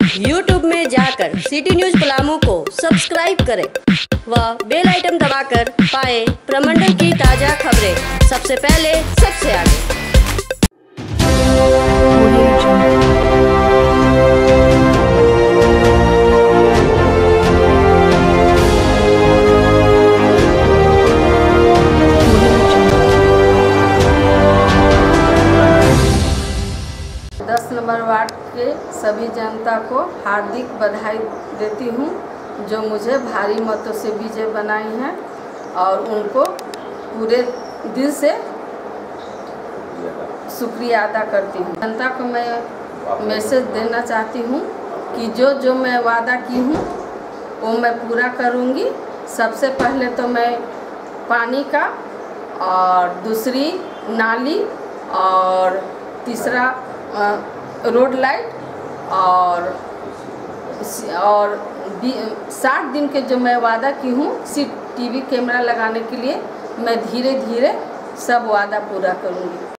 YouTube में जाकर city news Palamu को सब्सक्राइब करें व बेल आइटम दबाकर पाएं प्रमंडल की ताज़ा खबरें सबसे पहले सबसे आगे। नंबर वार्ड के सभी जनता को हार्दिक बधाई देती हूँ जो मुझे भारी मतों से विजय बनाई हैं और उनको पूरे दिल से शुक्रिया अदा करती हूँ। जनता को मैं मैसेज देना चाहती हूँ कि जो मैं वादा की हूँ वो मैं पूरा करूँगी। सबसे पहले तो मैं पानी का, और दूसरी नाली, और तीसरा रोड लाइट, और 60 दिन के जो मैं वादा की हूँ CCTV कैमरा लगाने के लिए, मैं धीरे धीरे सब वादा पूरा करूँगी।